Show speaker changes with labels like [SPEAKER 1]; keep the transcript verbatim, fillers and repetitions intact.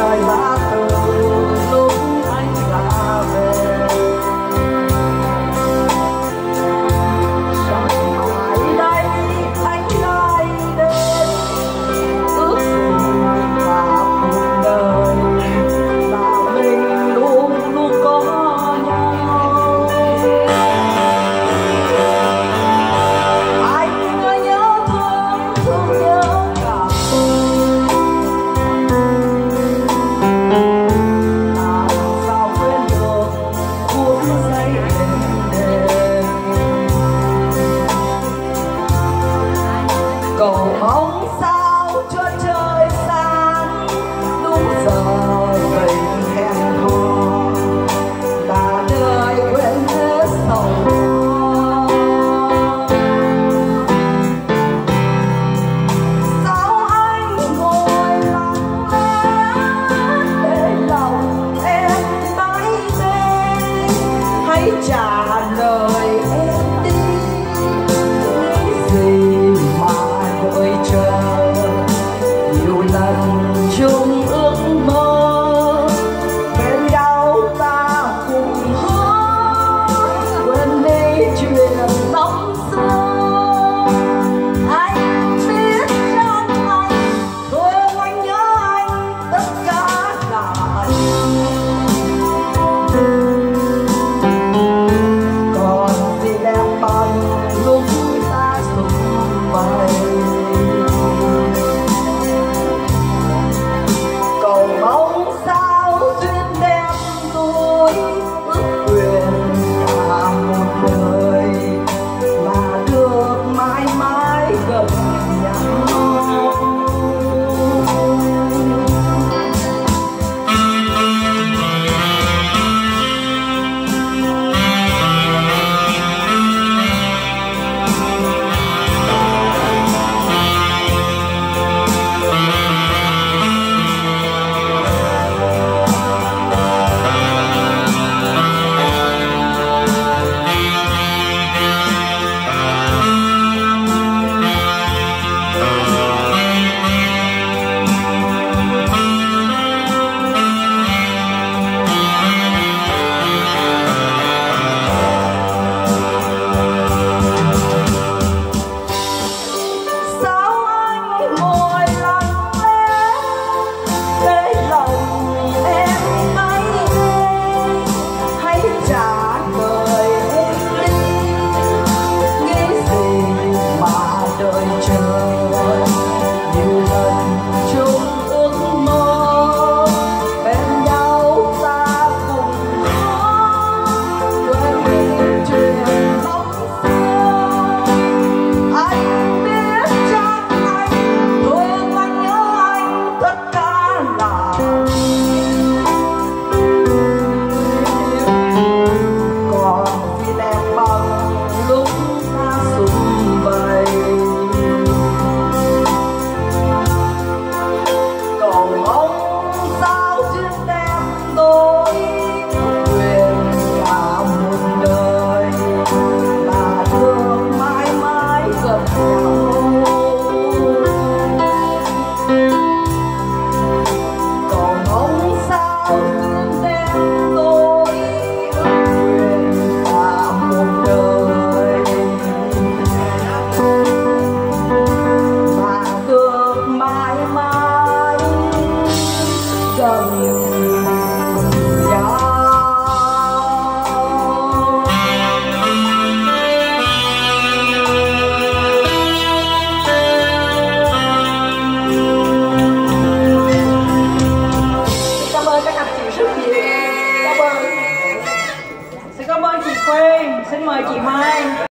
[SPEAKER 1] rời ra từ lúc anh đã về. Rồi mãi đây anh lại đến ước gì là cuộc đời là mình luôn luôn có nhau. Anh ơi nhớ thương thương nhớ cả cầu mong sao cho trời sáng đúng giờ mình hẹn hò là đời quên hết sầu lo. Sao anh ngồi lặng lẽ để lòng em mãi mê, hãy trả lời em đi nghĩ gì đợi chờ. Nhiều lần chung ước mơ bên nhau ta cùng hứa quên đi chuyện năm xưa. Anh biết trong anh thương anh nhớ anh tất cả là còn gì đẹp bằng lúc ta sum vầy. Cầu mong sao duyên đem đôi ước nguyện cả một đời là được mãi mãi gần nhau.
[SPEAKER 2] Xin cảm ơn chị Khuyên, xin mời chị Mai.